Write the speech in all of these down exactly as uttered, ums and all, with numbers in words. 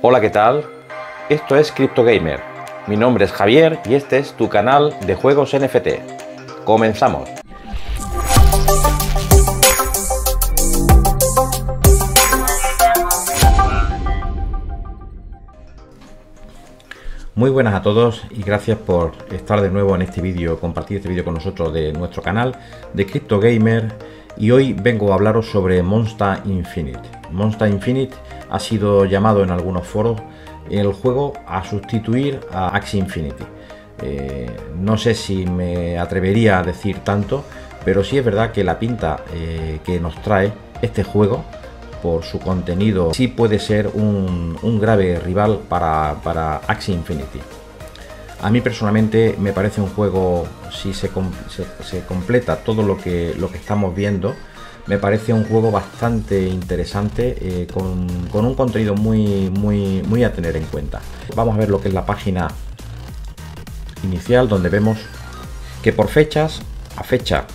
Hola, ¿qué tal? Esto es CryptoGamer. Mi nombre es Javier y este es tu canal de juegos N F T. Comenzamos. Muy buenas a todos y gracias por estar de nuevo en este vídeo, compartir este vídeo con nosotros de nuestro canal de CryptoGamer. Y hoy vengo a hablaros sobre Monster Infinite. Monster Infinite ha sido llamado en algunos foros el juego a sustituir a Axie Infinity. Eh, no sé si me atrevería a decir tanto, pero sí es verdad que la pinta eh, que nos trae este juego por su contenido sí puede ser un, un grave rival para, para Axie Infinity. A mí personalmente me parece un juego, si se, se, se completa todo lo que, lo que estamos viendo, me parece un juego bastante interesante, eh, con, con un contenido muy, muy, muy a tener en cuenta. Vamos a ver lo que es la página inicial, donde vemos que por fechas, a fecha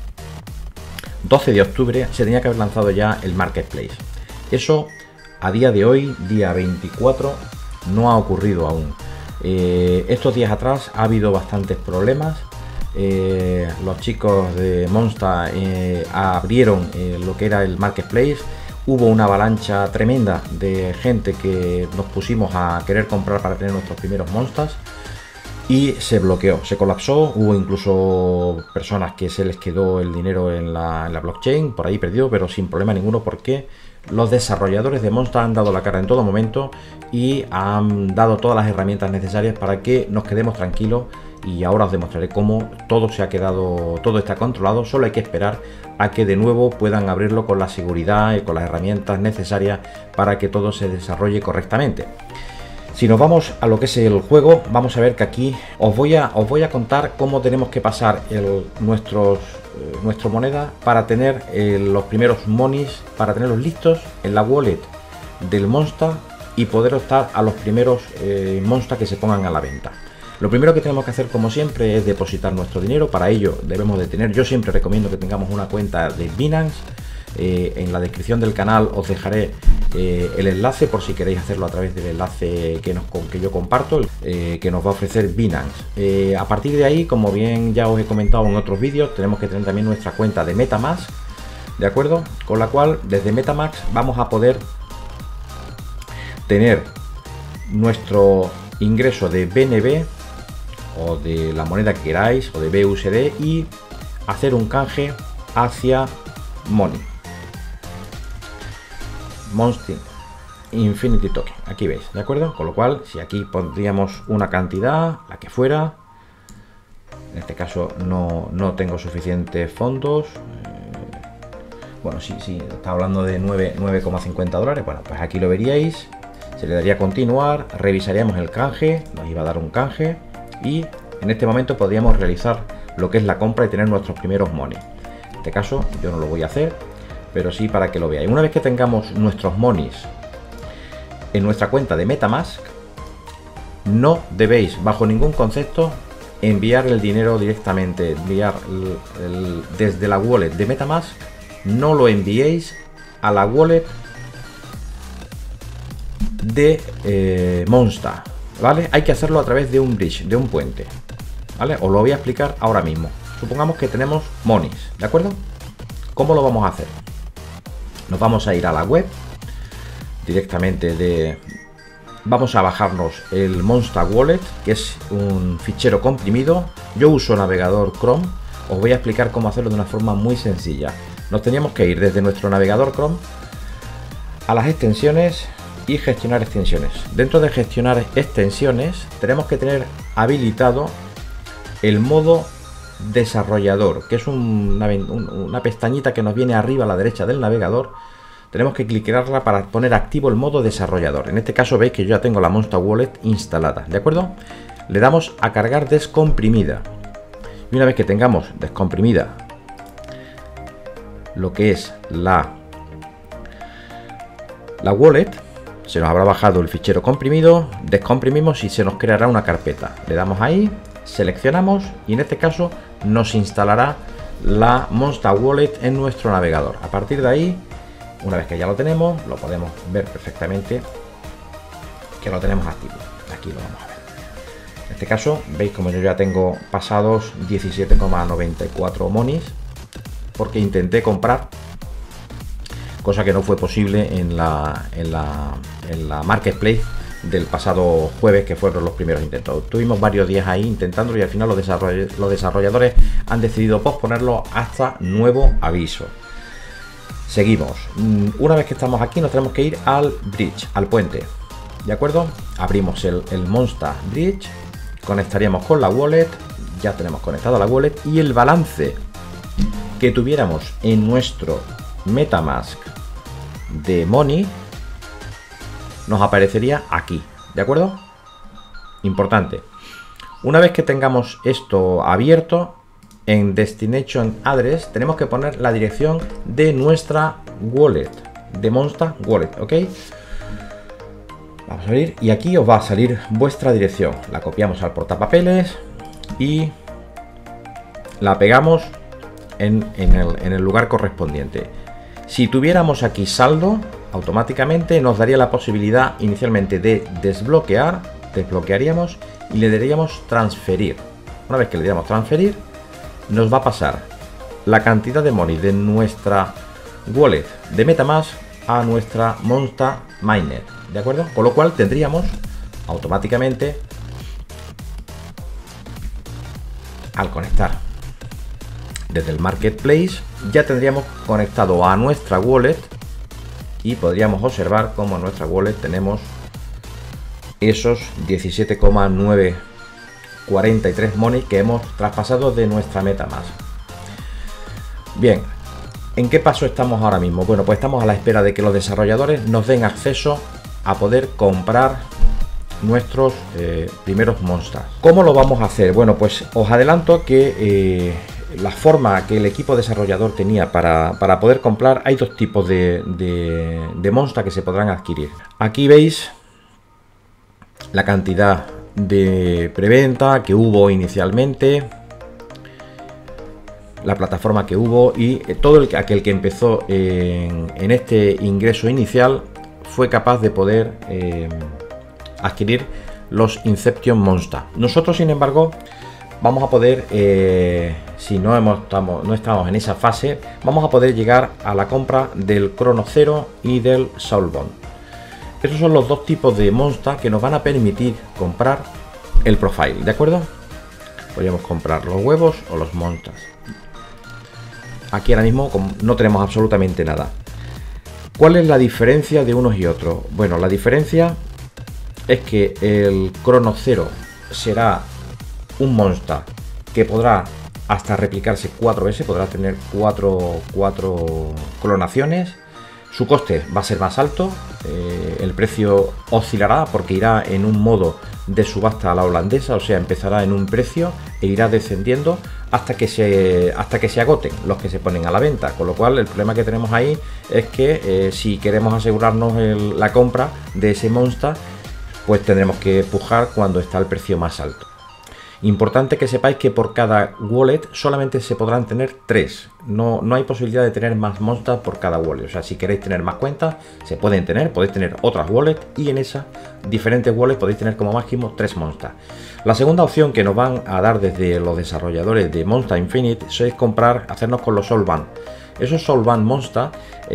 doce de octubre, se tenía que haber lanzado ya el Marketplace. Eso a día de hoy, día veinticuatro, no ha ocurrido aún. Eh, estos días atrás ha habido bastantes problemas. Eh, los chicos de Monster eh, abrieron eh, lo que era el Marketplace. Hubo una avalancha tremenda de gente que nos pusimos a querer comprar para tener nuestros primeros Monsters y se bloqueó, se colapsó. Hubo incluso personas que se les quedó el dinero en la, en la blockchain, por ahí perdido, pero sin problema ninguno, porque los desarrolladores de Monster han dado la cara en todo momento y han dado todas las herramientas necesarias para que nos quedemos tranquilos. Y ahora os demostraré cómo todo se ha quedado, todo está controlado. Solo hay que esperar a que de nuevo puedan abrirlo con la seguridad y con las herramientas necesarias para que todo se desarrolle correctamente. Si nos vamos a lo que es el juego, vamos a ver que aquí os voy a, os voy a contar cómo tenemos que pasar el, nuestros, eh, nuestra moneda para tener eh, los primeros monies, para tenerlos listos en la wallet del Monster y poder estar a los primeros eh, Monster que se pongan a la venta. Lo primero que tenemos que hacer, como siempre, es depositar nuestro dinero. Para ello debemos de tener, yo siempre recomiendo que tengamos una cuenta de Binance. Eh, en la descripción del canal os dejaré eh, el enlace por si queréis hacerlo a través del enlace que, nos, que yo comparto, eh, que nos va a ofrecer Binance. Eh, a partir de ahí, como bien ya os he comentado en otros vídeos, tenemos que tener también nuestra cuenta de MetaMask, ¿de acuerdo? Con la cual desde MetaMask vamos a poder tener nuestro ingreso de B N B o de la moneda que queráis, o de B U S D, y hacer un canje hacia Money Monster Infinity Token. Aquí veis, ¿de acuerdo? Con lo cual, si aquí pondríamos una cantidad, la que fuera, en este caso no, no tengo suficientes fondos. Eh, bueno, sí, sí, está hablando de nueve coma cincuenta dólares. Bueno, pues aquí lo veríais. Se le daría a continuar, revisaríamos el canje, nos iba a dar un canje. Y en este momento podríamos realizar lo que es la compra y tener nuestros primeros money. En este caso yo no lo voy a hacer, pero sí para que lo veáis. Una vez que tengamos nuestros monies en nuestra cuenta de MetaMask, no debéis bajo ningún concepto enviar el dinero directamente, enviar el, el, desde la wallet de MetaMask. No lo enviéis a la wallet de eh, Monster, ¿vale? Hay que hacerlo a través de un bridge, de un puente, ¿vale? Os lo voy a explicar ahora mismo. Supongamos que tenemos monies, ¿de acuerdo? ¿Cómo lo vamos a hacer? Nos vamos a ir a la web directamente de... Vamos a bajarnos el Monster Wallet, que es un fichero comprimido. Yo uso navegador Chrome. Os voy a explicar cómo hacerlo de una forma muy sencilla. Nos teníamos que ir desde nuestro navegador Chrome a las extensiones y gestionar extensiones. Dentro de gestionar extensiones tenemos que tener habilitado el modo desarrollador, que es una, una pestañita que nos viene arriba a la derecha del navegador. Tenemos que clicarla para poner activo el modo desarrollador. En este caso veis que yo ya tengo la Monster Wallet instalada, ¿de acuerdo? Le damos a cargar descomprimida y una vez que tengamos descomprimida lo que es la la wallet, se nos habrá bajado el fichero comprimido, descomprimimos y se nos creará una carpeta. Le damos ahí, seleccionamos y en este caso nos instalará la Monster Wallet en nuestro navegador. A partir de ahí, una vez que ya lo tenemos, lo podemos ver perfectamente que lo tenemos activo. Aquí lo vamos a ver. En este caso, veis como yo ya tengo pasados diecisiete coma noventa y cuatro monis, porque intenté comprar, cosa que no fue posible en la, en la, en la Marketplace del pasado jueves, que fueron los primeros intentos. Tuvimos varios días ahí intentándolo y al final los, desarroll los desarrolladores han decidido posponerlo hasta nuevo aviso. Seguimos. Una vez que estamos aquí nos tenemos que ir al bridge, al puente. ¿De acuerdo? Abrimos el, el Monster Bridge, conectaríamos con la wallet, ya tenemos conectado a la wallet y el balance que tuviéramos en nuestro MetaMask de Money nos aparecería aquí, ¿de acuerdo? Importante. Una vez que tengamos esto abierto, en Destination Address tenemos que poner la dirección de nuestra wallet, de Monster Wallet, ¿ok? Vamos a abrir y aquí os va a salir vuestra dirección. La copiamos al portapapeles y la pegamos en, en, el, en el lugar correspondiente. Si tuviéramos aquí saldo, automáticamente nos daría la posibilidad inicialmente de desbloquear, desbloquearíamos y le daríamos transferir. Una vez que le diéramos transferir, nos va a pasar la cantidad de money de nuestra wallet de MetaMask a nuestra Monster Mainnet, ¿de acuerdo? Con lo cual tendríamos automáticamente, al conectar desde el Marketplace, ya tendríamos conectado a nuestra wallet y podríamos observar cómo en nuestra wallet tenemos esos diecisiete coma novecientos cuarenta y tres money que hemos traspasado de nuestra MetaMask. Bien, ¿en qué paso estamos ahora mismo? Bueno, pues estamos a la espera de que los desarrolladores nos den acceso a poder comprar nuestros eh, primeros monsters. ¿Cómo lo vamos a hacer? Bueno, pues os adelanto que eh, la forma que el equipo desarrollador tenía para, para poder comprar, hay dos tipos de, de, de monsters que se podrán adquirir. Aquí veis la cantidad de preventa que hubo inicialmente, la plataforma que hubo y todo el, aquel que empezó en, en este ingreso inicial fue capaz de poder eh, adquirir los Inception Monster. Nosotros, sin embargo, vamos a poder, eh, si no, hemos, estamos, no estamos en esa fase, vamos a poder llegar a la compra del Chrono Zero y del Soulbound. Esos son los dos tipos de monster que nos van a permitir comprar el profile, ¿de acuerdo? Podríamos comprar los huevos o los monsters. Aquí ahora mismo no tenemos absolutamente nada. ¿Cuál es la diferencia de unos y otros? Bueno, la diferencia es que el Chrono Zero será un monster que podrá hasta replicarse cuatro veces, podrá tener cuatro, cuatro clonaciones. Su coste va a ser más alto, eh, el precio oscilará porque irá en un modo de subasta a la holandesa, o sea, empezará en un precio e irá descendiendo hasta que se, hasta que se agoten los que se ponen a la venta. Con lo cual el problema que tenemos ahí es que eh, si queremos asegurarnos el, la compra de ese monster, pues tendremos que pujar cuando está el precio más alto. Importante que sepáis que por cada wallet solamente se podrán tener tres. No, no hay posibilidad de tener más monsters por cada wallet. O sea, si queréis tener más cuentas, se pueden tener. Podéis tener otras wallets y en esas diferentes wallets podéis tener como máximo tres monsters. La segunda opción que nos van a dar desde los desarrolladores de Monster Infinite es comprar, hacernos con los Soulbound. Esos Soulbound Monsters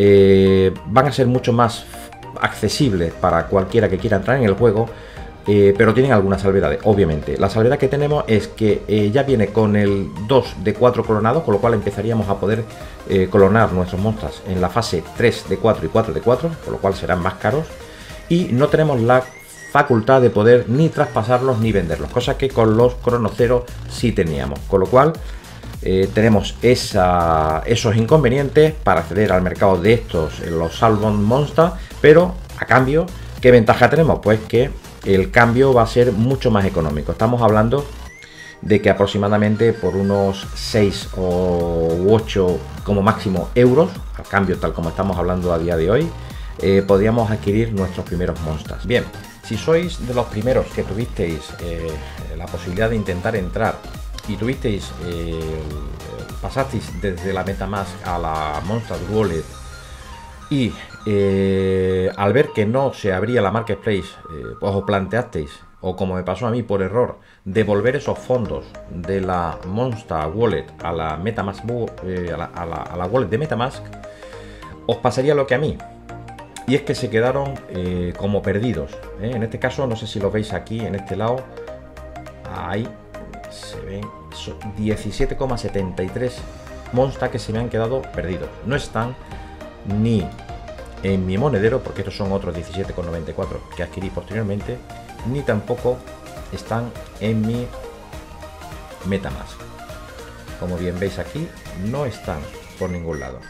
eh, van a ser mucho más accesibles para cualquiera que quiera entrar en el juego. Eh, pero tienen algunas salvedades, obviamente. La salvedad que tenemos es que eh, ya viene con el dos de cuatro clonados, con lo cual empezaríamos a poder eh, clonar nuestros monstruos en la fase tres de cuatro y cuatro de cuatro, con lo cual serán más caros. Y no tenemos la facultad de poder ni traspasarlos ni venderlos, cosa que con los Chrono Zero sí teníamos. Con lo cual eh, tenemos esa, esos inconvenientes para acceder al mercado de estos, los Soulbound Monster, pero a cambio, ¿qué ventaja tenemos? Pues que el cambio va a ser mucho más económico. Estamos hablando de que aproximadamente por unos seis o ocho como máximo euros, al cambio tal como estamos hablando a día de hoy, eh, podríamos adquirir nuestros primeros monsters. Bien, si sois de los primeros que tuvisteis eh, la posibilidad de intentar entrar y tuvisteis, eh, pasasteis desde la MetaMask a la Monster Wallet y eh, al ver que no se abría la Marketplace, eh, pues os planteasteis, o como me pasó a mí por error, devolver esos fondos de la Monsta Wallet a la MetaMask, eh, a, la, a, la, a la wallet de MetaMask, os pasaría lo que a mí, y es que se quedaron eh, como perdidos, ¿eh? En este caso, no sé si lo veis aquí en este lado, ahí se ven diecisiete coma setenta y tres Monsta que se me han quedado perdidos. No están ni en mi monedero, porque estos son otros diecisiete coma noventa y cuatro que adquirí posteriormente, ni tampoco están en mi MetaMask. Como bien veis aquí, no están por ningún lado.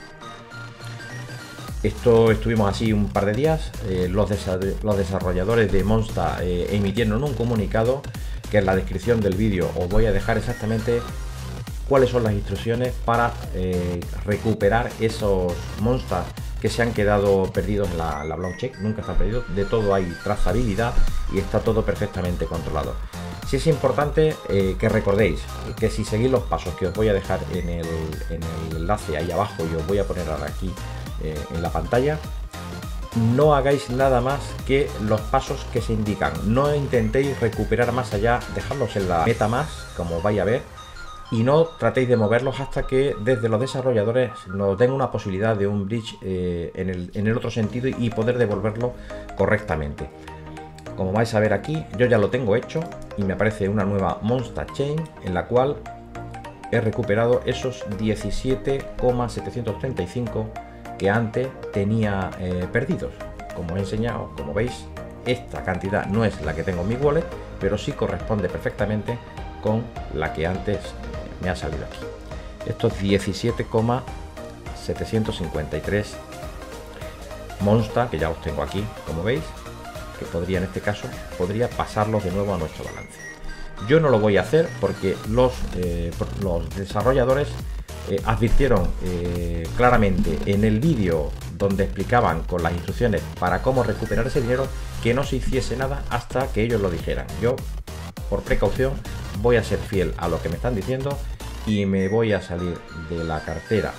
Esto estuvimos así un par de días. Eh, los, los desarrolladores de Monsta eh, emitieron un comunicado que en la descripción del vídeo os voy a dejar exactamente cuáles son las instrucciones para eh, recuperar esos Monsta que se han quedado perdidos en la, la blockchain. Nunca están perdidos, de todo hay trazabilidad y está todo perfectamente controlado. Sí es importante eh, que recordéis que si seguís los pasos que os voy a dejar en el, en el enlace ahí abajo, y os voy a poner ahora aquí eh, en la pantalla, no hagáis nada más que los pasos que se indican. No intentéis recuperar más allá, dejadlos en la MetaMask, como vais a ver, y no tratéis de moverlos hasta que desde los desarrolladores nos den una posibilidad de un bridge eh, en, el, en el otro sentido y poder devolverlo correctamente. Como vais a ver aquí, yo ya lo tengo hecho y me aparece una nueva Monsta Chain en la cual he recuperado esos diecisiete coma setecientos treinta y cinco que antes tenía eh, perdidos. Como he enseñado, como veis, esta cantidad no es la que tengo en mi wallet, pero sí corresponde perfectamente con la que antes eh, me ha salido aquí. Estos diecisiete coma setecientos cincuenta y tres Monsta, que ya los tengo aquí, como veis, que podría en este caso, podría pasarlos de nuevo a nuestro balance. Yo no lo voy a hacer porque los, eh, los desarrolladores eh, advirtieron eh, claramente en el vídeo donde explicaban con las instrucciones para cómo recuperar ese dinero, que no se hiciese nada hasta que ellos lo dijeran. Yo, por precaución, voy a ser fiel a lo que me están diciendo y me voy a salir de la cartera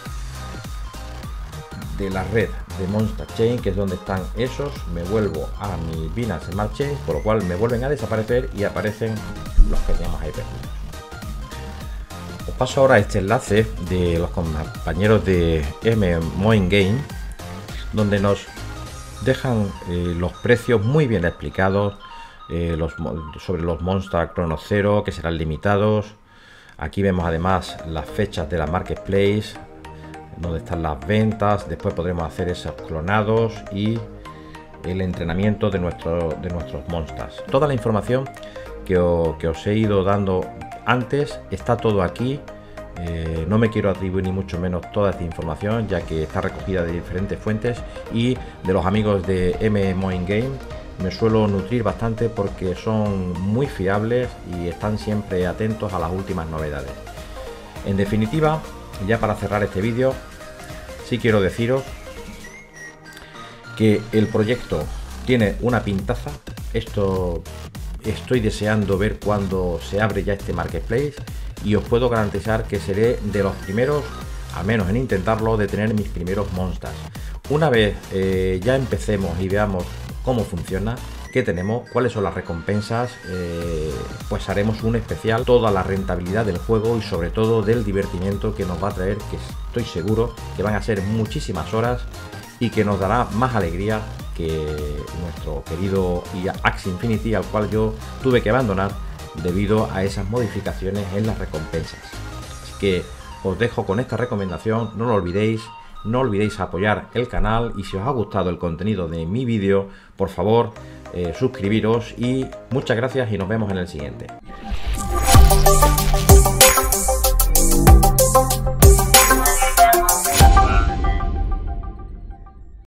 de la red de Monsta Chain, que es donde están esos. Me vuelvo a mi Binance Smart Chain, por lo cual me vuelven a desaparecer y aparecen los que teníamos ahí perdidos. Os paso ahora este enlace de los compañeros de mMoinGame, donde nos dejan eh, los precios muy bien explicados, eh, los, sobre los Monsta Crono Cero, que serán limitados. Aquí vemos además las fechas de la Marketplace, donde están las ventas. Después podremos hacer esos clonados y el entrenamiento de, nuestro, de nuestros Monstas. Toda la información que, o, que os he ido dando antes está todo aquí. Eh, no me quiero atribuir ni mucho menos toda esta información, ya que está recogida de diferentes fuentes, y de los amigos de mMoinGame me suelo nutrir bastante porque son muy fiables y están siempre atentos a las últimas novedades. En definitiva, ya para cerrar este vídeo, sí quiero deciros que el proyecto tiene una pintaza. Esto estoy deseando ver cuando se abre ya este Marketplace, y os puedo garantizar que seré de los primeros, al menos en intentarlo, de tener mis primeros Monstas. Una vez eh, ya empecemos y veamos cómo funciona, qué tenemos, cuáles son las recompensas, eh, pues haremos un especial, toda la rentabilidad del juego y sobre todo del divertimiento que nos va a traer, que estoy seguro que van a ser muchísimas horas y que nos dará más alegría que nuestro querido Axie Infinity, al cual yo tuve que abandonar debido a esas modificaciones en las recompensas. Así que os dejo con esta recomendación, no lo olvidéis. No olvidéis apoyar el canal, y si os ha gustado el contenido de mi vídeo, por favor eh, suscribiros, y muchas gracias y nos vemos en el siguiente.